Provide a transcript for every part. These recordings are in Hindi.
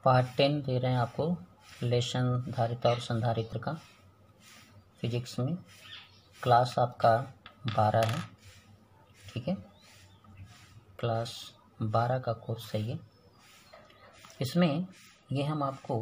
पार्ट 10 दे रहे हैं आपको लेशन धारिता और संधारित्र का फिजिक्स में। क्लास आपका 12 है, ठीक है, क्लास 12 का कोर्स है ये। इसमें ये हम आपको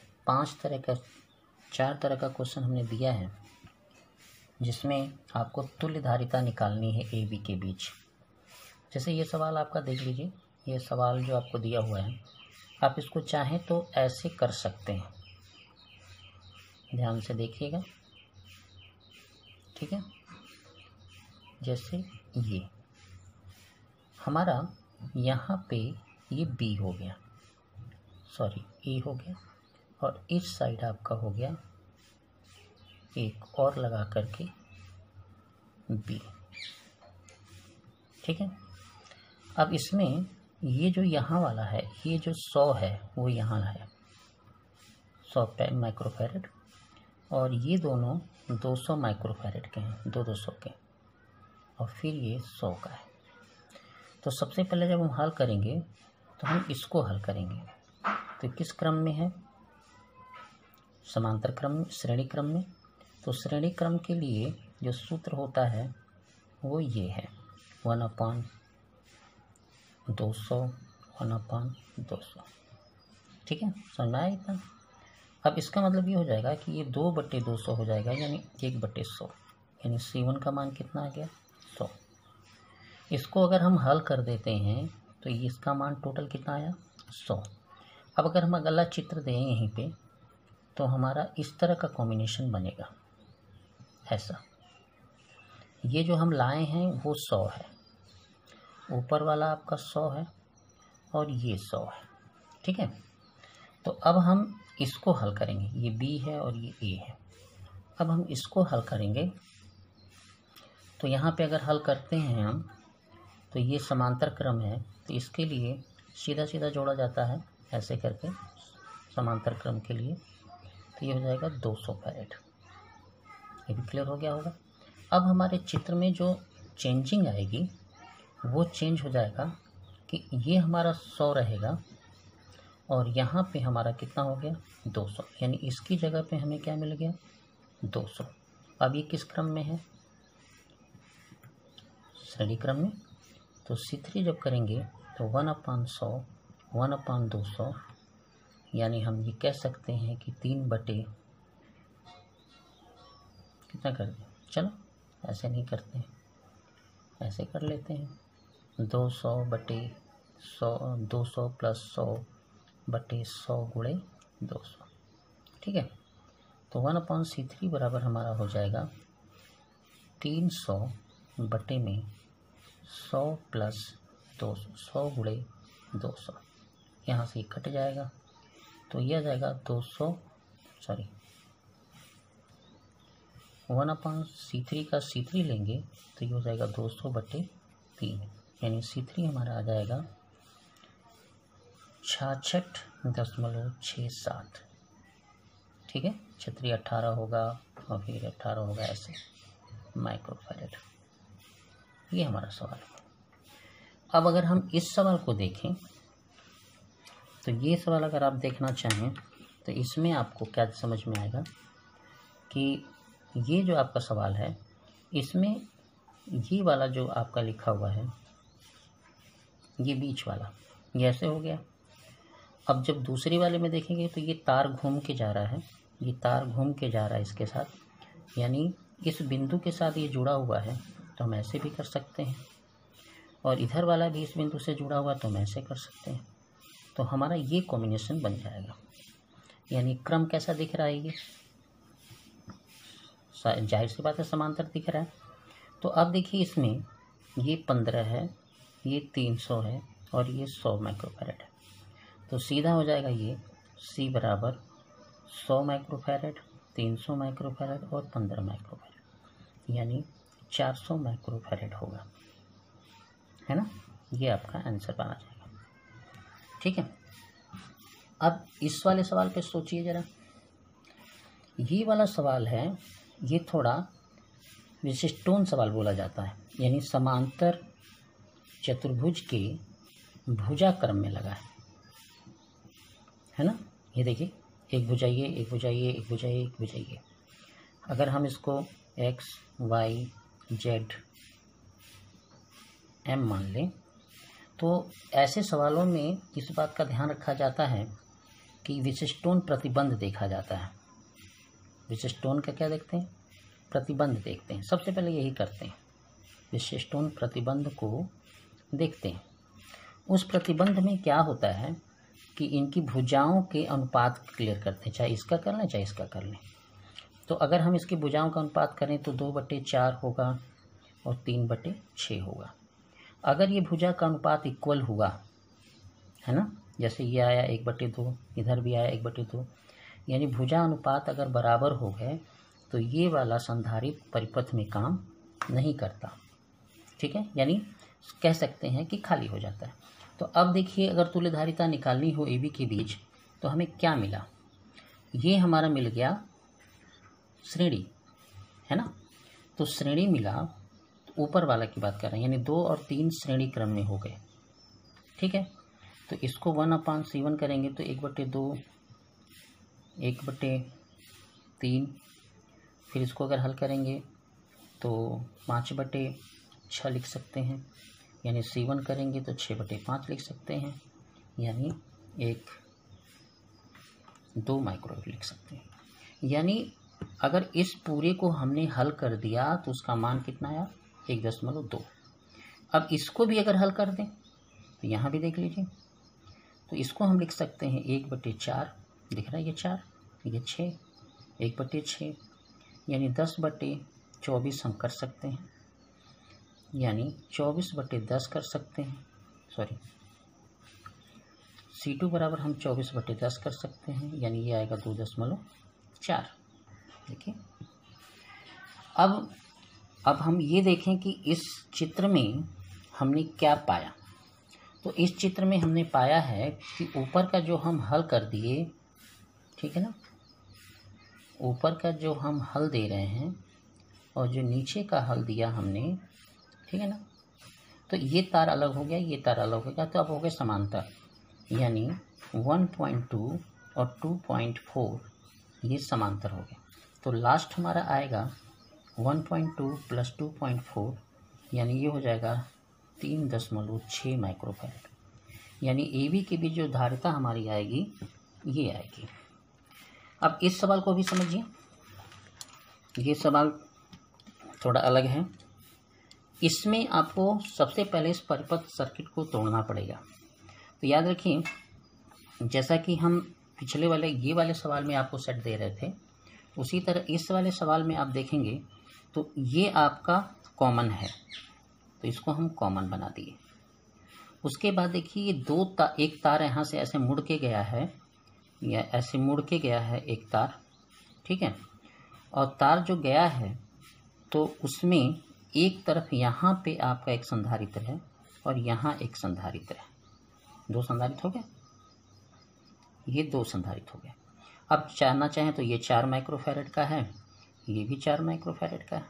4 तरह का क्वेश्चन हमने दिया है, जिसमें आपको तुल्य धारिता निकालनी है ए बी के बीच। जैसे ये सवाल आपका देख लीजिए, ये सवाल जो आपको दिया हुआ है, आप इसको चाहें तो ऐसे कर सकते हैं, ध्यान से देखिएगा, ठीक है। जैसे ये हमारा यहाँ पे ये बी हो गया, सॉरी ए हो गया, और इस साइड आपका हो गया एक और लगा करके बी, ठीक है। अब इसमें ये जो यहाँ वाला है, ये जो 100 है वो यहाँ है 100 माइक्रोफैरड, और ये दोनों 200 माइक्रोफैरड के हैं, 200 के, और फिर ये 100 का है। तो सबसे पहले जब हम हल करेंगे तो हम इसको हल करेंगे। तो किस क्रम में है? समांतर क्रम, श्रेणी क्रम में। तो श्रेणी क्रम के लिए जो सूत्र होता है वो ये है 1/200, 1/200, ठीक है, समझ में आया इतना। अब इसका मतलब ये हो जाएगा कि ये 2/200 हो जाएगा, यानी 1/100, यानी C1 का मान कितना आ गया 100। इसको अगर हम हल कर देते हैं तो इसका मान टोटल कितना आया 100। अब अगर हम अगला चित्र दें यहीं पे, तो हमारा इस तरह का कॉम्बिनेशन बनेगा, ऐसा। ये जो हम लाए हैं वो 100 है, ऊपर वाला आपका 100 है, और ये 100 है, ठीक है। तो अब हम इसको हल करेंगे, ये B है और ये A है। अब हम इसको हल करेंगे, तो यहाँ पे अगर हल करते हैं हम, तो ये समांतर क्रम है, तो इसके लिए सीधा सीधा जोड़ा जाता है ऐसे करके, समांतर क्रम के लिए। तो ये हो जाएगा 200 फैरेड। ये भी क्लियर हो गया होगा। अब हमारे चित्र में जो चेंजिंग आएगी वो चेंज हो जाएगा कि ये हमारा 100 रहेगा, और यहाँ पे हमारा कितना हो गया 200, यानी इसकी जगह पे हमें क्या मिल गया 200। अब ये किस क्रम में है? श्रेणी क्रम में। तो C3 जब करेंगे तो 1/100, 1/200, यानी हम ये कह सकते हैं कि 3 कितना कर दें, चलो ऐसे नहीं करते हैं, ऐसे कर लेते हैं, 200/100, 200 + 100/100 × 200, ठीक है। तो 1/C3 बराबर हमारा हो जाएगा 300/100 + 200, 100 × 200, यहाँ से कट जाएगा, तो यह जाएगा 1/C3 का C3 लेंगे तो ये हो जाएगा 200/3, यानी C3 हमारा आ जाएगा 66.67, ठीक है। क्षेत्रीय 18 होगा और फिर 18 होगा, ऐसे माइक्रोफैरड। ये हमारा सवाल है। अब अगर हम इस सवाल को देखें, तो ये सवाल अगर आप देखना चाहें तो इसमें आपको क्या समझ में आएगा कि ये जो आपका सवाल है, इसमें ये वाला जो आपका लिखा हुआ है, ये बीच वाला, ये ऐसे हो गया। अब जब दूसरे वाले में देखेंगे तो ये तार घूम के जा रहा है, ये तार घूम के जा रहा है इसके साथ, यानी इस बिंदु के साथ ये जुड़ा हुआ है, तो हम ऐसे भी कर सकते हैं, और इधर वाला भी इस बिंदु से जुड़ा हुआ, तो हम ऐसे कर सकते हैं। तो हमारा ये कॉम्बिनेशन बन जाएगा, यानी क्रम कैसा दिख रहा है, ये जाहिर सी बात है समांतर दिख रहा है। तो अब देखिए इसमें ये 15 है, ये 300 है, और ये 100 माइक्रोफैरड है। तो सीधा हो जाएगा ये C बराबर 100 माइक्रोफैरड, 300 माइक्रोफैरड और 15 माइक्रोफैरड, यानी 400 माइक्रोफैरड होगा, है ना। ये आपका आंसर बना जाएगा, ठीक है। अब इस वाले सवाल पे सोचिए ज़रा। ये वाला सवाल है, ये थोड़ा विशिष्टोन सवाल बोला जाता है, यानी समांतर चतुर्भुज के भुजा क्रम में लगा है है ना। ये देखिए, एक भुजा ये, एक भुजा ये, एक भुजा ये, एक भुजा ये। अगर हम इसको एक्स वाई जेड एम मान लें तो ऐसे सवालों में इस बात का ध्यान रखा जाता है कि विशिष्टोन प्रतिबंध देखा जाता है। विशिष्टोन का क्या देखते हैं? प्रतिबंध देखते हैं। सबसे पहले यही करते हैं, विशिष्टोन प्रतिबंध को देखते हैं। उस प्रतिबंध में क्या होता है कि इनकी भुजाओं के अनुपात क्लियर करते हैं, चाहे इसका कर लें चाहे इसका कर लें। तो अगर हम इसकी भुजाओं का अनुपात करें तो 2/4 होगा और 3/6 होगा। अगर ये भुजा का अनुपात इक्वल हुआ, है ना, जैसे ये आया 1/2, इधर भी आया 1/2, यानी भुजा अनुपात अगर बराबर हो गए तो ये वाला संधारित्र परिपथ में काम नहीं करता। ठीक है, यानी कह सकते हैं कि खाली हो जाता है। तो अब देखिए, अगर तुल्यधारिता निकालनी हो AB के बीच तो हमें क्या मिला? ये हमारा मिल गया श्रेणी, है ना। तो श्रेणी मिला, तो ऊपर वाला की बात कर रहे हैं, यानी 2 और 3 श्रेणी क्रम में हो गए। ठीक है, तो इसको 1/C1 करेंगे तो 1/2, 1/3, फिर इसको अगर हल करेंगे तो 5/6 लिख सकते हैं, यानी C1 करेंगे तो 6/5 लिख सकते हैं, यानी 2 माइक्रोवेव लिख सकते हैं। यानी अगर इस पूरे को हमने हल कर दिया तो उसका मान कितना आया? 1.2। अब इसको भी अगर हल कर दें तो यहाँ भी देख लीजिए, तो इसको हम लिख सकते हैं 1/4, दिख रहा है ये 4, ये 6, 1/6, यानी 10/24 हम कर सकते हैं, यानी 24/10 कर सकते हैं। सॉरी, C2 बराबर हम 24/10 कर सकते हैं, यानी ये आएगा 2.4। देखिए, अब हम ये देखें कि इस चित्र में हमने क्या पाया। तो इस चित्र में हमने पाया है कि ऊपर का जो हम हल कर दिए, ठीक है ना, ऊपर का जो हम हल दे रहे हैं और जो नीचे का हल दिया हमने, ठीक है ना, तो ये तार अलग हो गया, ये तार अलग हो गया, तो अब हो गए समांतर, यानी 1.2 और 2.4 ये समांतर हो गए। तो लास्ट हमारा आएगा 1.2 + 2.4, यानी ये हो जाएगा 3.6 माइक्रोफैरड। यानी AB के बीच जो धारिता हमारी आएगी ये आएगी। अब इस सवाल को भी समझिए, ये सवाल थोड़ा अलग है। इसमें आपको सबसे पहले इस परिपथ सर्किट को तोड़ना पड़ेगा। तो याद रखिए, जैसा कि हम पिछले वाले ये वाले सवाल में आपको सेट दे रहे थे, उसी तरह इस वाले सवाल में आप देखेंगे तो ये आपका कॉमन है, तो इसको हम कॉमन बना दिए। उसके बाद देखिए, ये एक तार यहाँ से ऐसे मुड़ के गया है, या ऐसे मुड़ के गया है एक तार, ठीक है, और तार जो गया है तो उसमें एक तरफ यहाँ पे आपका एक संधारित्र है और यहाँ एक संधारित्र है, 2 संधारित्र हो गए, ये 2 संधारित्र हो गए। अब जानना चाहें तो ये 4 माइक्रोफैरड का है, ये भी 4 माइक्रोफैरड का है,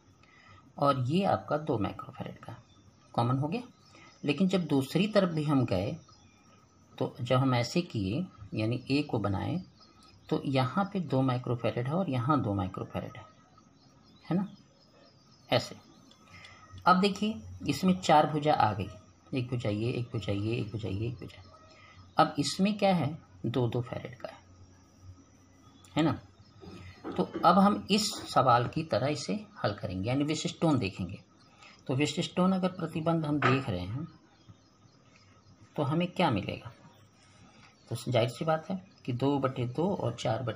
और ये आपका 2 माइक्रोफैरड का कॉमन हो गया। लेकिन जब दूसरी तरफ भी हम गए तो जब हम ऐसे किए, यानी A को बनाए, तो यहाँ पे 2 माइक्रोफैरड है और यहाँ 2 माइक्रोफैरड है ना, ऐसे। अब देखिए, इसमें 4 भुजा आ गई, एक भुजा ये, एक भुजा ये, एक भुजा ये, एक भुजा। अब इसमें क्या है? 2-2 फैरड का है ना। तो अब हम इस सवाल की तरह इसे हल करेंगे, यानी विशिष्टोन देखेंगे। तो विशिष्टोन अगर प्रतिबंध हम देख रहे हैं तो हमें क्या मिलेगा? तो जाहिर सी बात है कि 2/2 और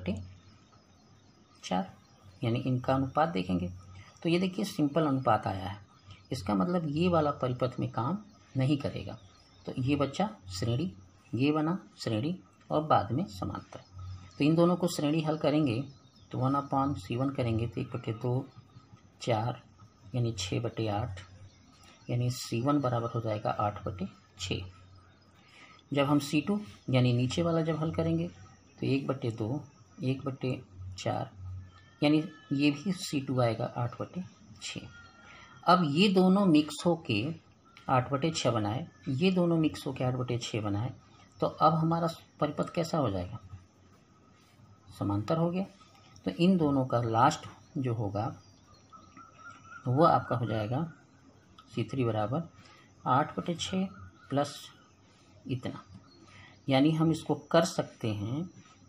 4/4, यानी इनका अनुपात देखेंगे। तो ये देखिए, सिंपल अनुपात आया है, इसका मतलब ये वाला परिपथ में काम नहीं करेगा। तो ये बच्चा श्रेणी, ये बना श्रेणी और बाद में समांतर। तो इन दोनों को श्रेणी हल करेंगे तो 1/C1 करेंगे तो 1/2 4, यानी 6/8, यानी C1 बराबर हो जाएगा 8/6। जब हम C2 यानी नीचे वाला जब हल करेंगे तो 1/2 1/4, यानी ये भी C2 आएगा 8/6। अब ये दोनों मिक्स होके 8/6 बनाए, ये दोनों मिक्स होके 8/6 बनाए, तो अब हमारा परिपथ कैसा हो जाएगा, समांतर हो गया। तो इन दोनों का लास्ट जो होगा वो आपका हो जाएगा C3 बराबर 8/6 प्लस इतना, यानी हम इसको कर सकते हैं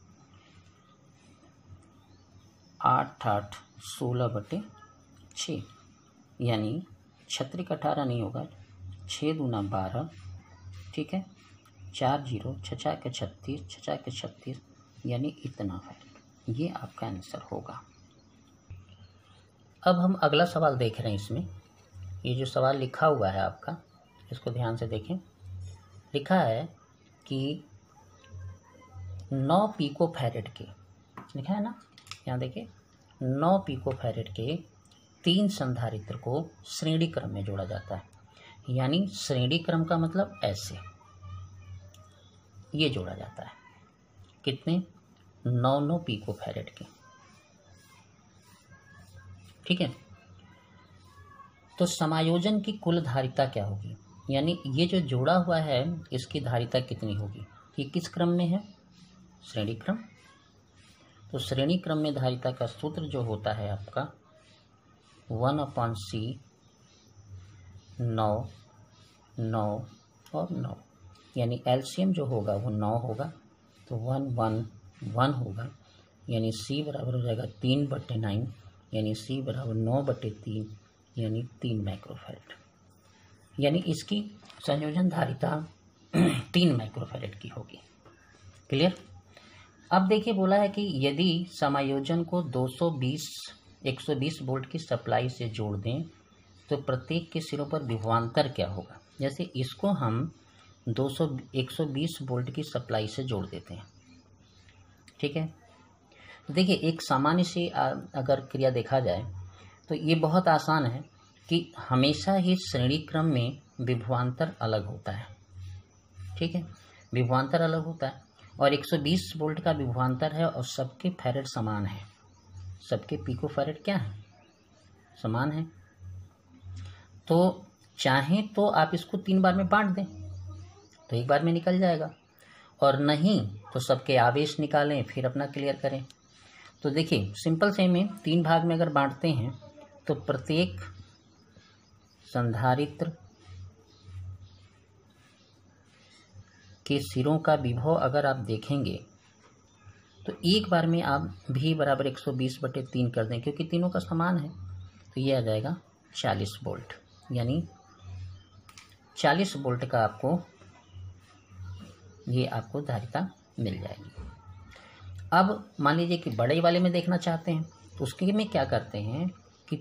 8 8 16/6, यानी 6 18 नहीं होगा, 6 दूना 12, ठीक है, 4 0 6 के 36, 6 के 36, यानी इतना है। ये आपका आंसर होगा। अब हम अगला सवाल देख रहे हैं। इसमें ये जो सवाल लिखा हुआ है आपका, इसको ध्यान से देखें। लिखा है कि 9 पिकोफैरेड के, लिखा है ना, यहाँ देखिए, 9 पिकोफैरेड के 3 संधारित्र को श्रेणी क्रम में जोड़ा जाता है। यानी श्रेणी क्रम का मतलब ऐसे ये जोड़ा जाता है। कितने? 9 पिकोफैरेड के, ठीक है। तो समायोजन की कुल धारिता क्या होगी, यानी ये जो जोड़ा हुआ है इसकी धारिता कितनी होगी। ये किस क्रम में है? श्रेणी क्रम। तो श्रेणी क्रम में धारिता का सूत्र जो होता है आपका 1/C 9 9 और 9, यानी एलसीएम जो होगा वो 9 होगा, तो 1 1 1 होगा, यानी C बराबर हो जाएगा 3/9, यानी C बराबर 9/3, यानी 3 माइक्रोफैरेड। यानी इसकी संयोजन धारिता 3 माइक्रोफैरेड की होगी। क्लियर? अब देखिए, बोला है कि यदि समायोजन को 120 वोल्ट की सप्लाई से जोड़ दें तो प्रत्येक के सिरों पर विभवांतर क्या होगा। जैसे इसको हम 120 वोल्ट की सप्लाई से जोड़ देते हैं, ठीक है। तो देखिए, एक सामान्य से अगर क्रिया देखा जाए तो ये बहुत आसान है कि हमेशा ही श्रेणी क्रम में विभवांतर अलग होता है, ठीक है, विभवांतर अलग होता है। और 120 वोल्ट का विभवांतर है और सबके फैरेड समान है, सबके पिको फैरेड क्या है, समान है। तो चाहें तो आप इसको 3 बार में बांट दें तो 1 बार में निकल जाएगा, और नहीं तो सबके आवेश निकालें फिर अपना क्लियर करें। तो देखिए, सिंपल से में 3 भाग में अगर बांटते हैं तो प्रत्येक संधारित्र के सिरों का विभव अगर आप देखेंगे तो एक बार में आप V बराबर 120/3 कर दें, क्योंकि तीनों का समान है, तो ये आ जाएगा 40 वोल्ट, यानी 40 वोल्ट का आपको धारिता मिल जाएगी। अब मान लीजिए कि बड़े वाले में देखना चाहते हैं तो उसके में क्या करते हैं कि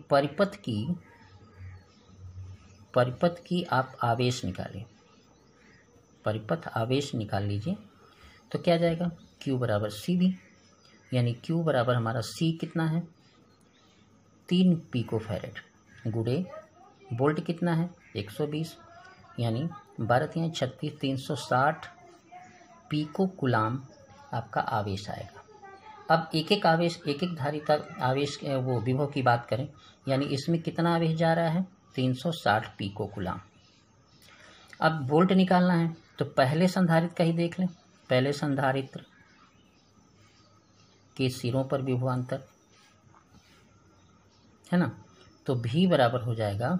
परिपथ की आप आवेश निकालें, परिपथ आवेश निकाल लीजिए, तो क्या जाएगा Q बराबर CV, यानी Q बराबर हमारा C कितना है 3 पिकोफैरेड गुणे वोल्ट कितना है 120, यानी 12×36 360 पिको कुलाम आपका आवेश आएगा। अब एक एक धारिता आवेश वो विभव की बात करें, यानी इसमें कितना आवेश जा रहा है 360 पिको कुलाम। अब वोल्ट निकालना है तो पहले संधारित्र का ही देख लें, पहले संधारित्र के सिरों पर विभवांतर है ना, तो V बराबर हो जाएगा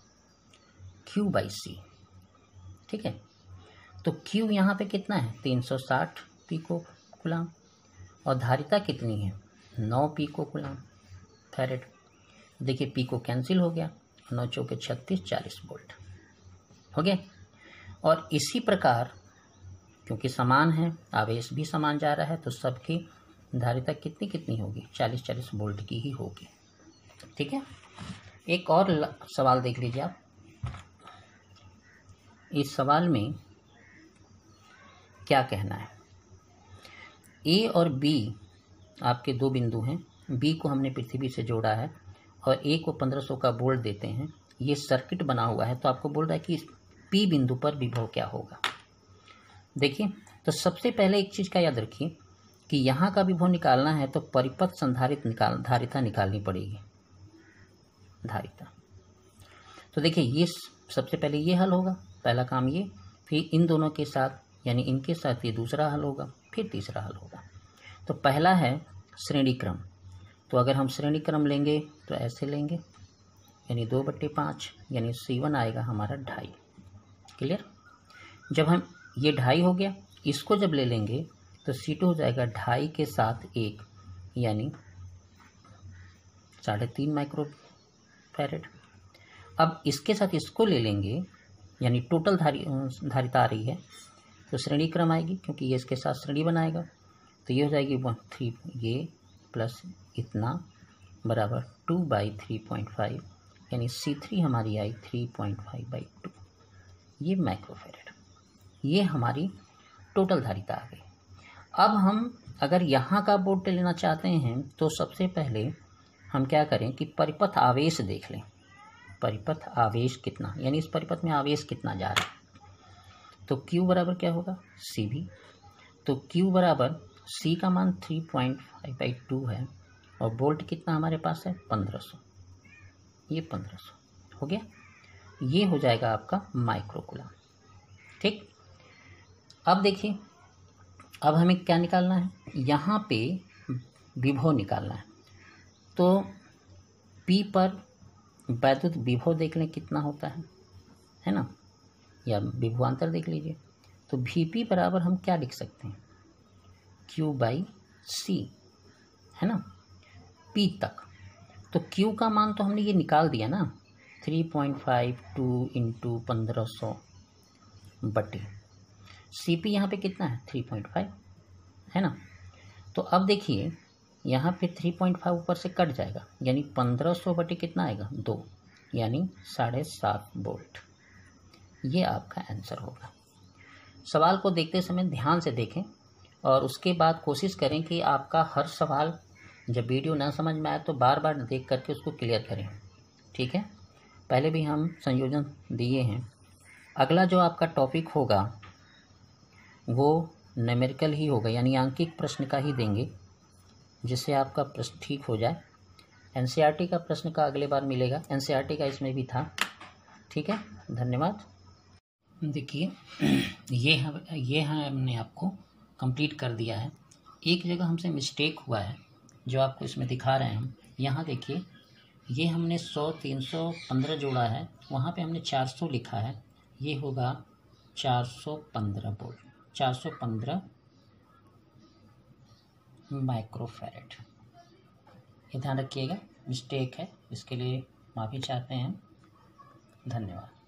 Q/C, ठीक है। तो Q यहाँ पे कितना है 360 पिको कुलाम, और धारिता कितनी है 9 पिको कुलाम फैरेड। देखिए पिको कैंसिल हो गया, 9 चौके 36 40 वोल्ट हो गया। और इसी प्रकार क्योंकि समान है, आवेश भी समान जा रहा है, तो सबकी धारिता कितनी होगी 40 वोल्ट की ही होगी, ठीक है। एक और सवाल देख लीजिए आप। इस सवाल में क्या कहना है, A और B आपके 2 बिंदु हैं, B को हमने पृथ्वी से जोड़ा है और A को 1500 का वोल्ट देते हैं, ये सर्किट बना हुआ है। तो आपको बोल रहा है कि P बिंदु पर विभव क्या होगा। देखिए, तो सबसे पहले एक चीज़ का याद रखिए कि यहाँ का विभव निकालना है तो परिपथ संधारित्र धारिता निकालनी पड़ेगी, धारिता। तो देखिए, ये सबसे पहले ये हल होगा, पहला काम ये, फिर इन दोनों के साथ यानी इनके साथ ये दूसरा हल होगा, फिर तीसरा हल होगा। तो पहला है श्रेणी क्रम। तो अगर हम श्रेणी क्रम लेंगे तो ऐसे लेंगे, यानी 2/5, यानी C1 आएगा हमारा 2.5। क्लियर। जब हम ये 2.5 हो गया, इसको जब ले लेंगे तो C2 हो जाएगा 2.5 के साथ 1, यानी 3.5 माइक्रोफैरेड। अब इसके साथ इसको ले लेंगे, यानी टोटल धारिता आ रही है, तो श्रेणी क्रम आएगी क्योंकि ये इसके साथ श्रेणी बनाएगा। तो ये हो जाएगी 3, ये प्लस इतना बराबर 2/3.5, यानी C3 हमारी आई 3.5/2, ये माइक्रोफैरेड। ये हमारी टोटल धारिता आ गई। अब हम अगर यहाँ का वोल्ट लेना चाहते हैं तो सबसे पहले हम क्या करें कि परिपथ आवेश देख लें। परिपथ आवेश कितना, यानी इस परिपथ में आवेश कितना जा रहा है। तो Q बराबर क्या होगा, CV। तो Q बराबर C का मान 3.5/2 है और वोल्ट कितना हमारे पास है 1500, ये 1500 हो गया। ये हो जाएगा आपका माइक्रोकूलम। ठीक। अब देखिए, अब हमें क्या निकालना है, यहाँ पे विभव निकालना है। तो P पर वैद्युत विभव देख लें कितना होता है ना, या विभवांतर देख लीजिए। तो Vp बराबर हम क्या लिख सकते हैं, Q/C, है ना, P तक। तो Q का मान तो हमने ये निकाल दिया ना, 3.52 × 1500 बटे Cp यहाँ पे कितना है 3.5, है ना। तो अब देखिए यहाँ पे 3.5 ऊपर से कट जाएगा, यानी 1500 बटे कितना आएगा 2, यानी 7.5 वोल्ट। ये आपका आंसर होगा। सवाल को देखते समय ध्यान से देखें और उसके बाद कोशिश करें कि आपका हर सवाल, जब वीडियो ना समझ में आए तो बार बार देख करके उसको क्लियर करें। ठीक है। पहले भी हम संयोजन दिए हैं। अगला जो आपका टॉपिक होगा वो न्यूमेरिकल ही होगा, यानी आंकिक प्रश्न का ही देंगे, जिससे आपका प्रश्न ठीक हो जाए। एनसीईआरटी का प्रश्न का अगले बार मिलेगा, एनसीईआरटी का इसमें भी था। ठीक है, धन्यवाद। देखिए ये हमने आपको कंप्लीट कर दिया है। एक जगह हमसे मिस्टेक हुआ है जो आपको इसमें दिखा रहे हैं हम। यहाँ देखिए, ये हमने 100 315 जोड़ा है, वहाँ पे हमने 400 लिखा है, ये होगा 415 वोल्ट, 415 माइक्रोफैरेड। ये ध्यान रखिएगा, मिस्टेक है, इसके लिए माफ़ी चाहते हैं। धन्यवाद।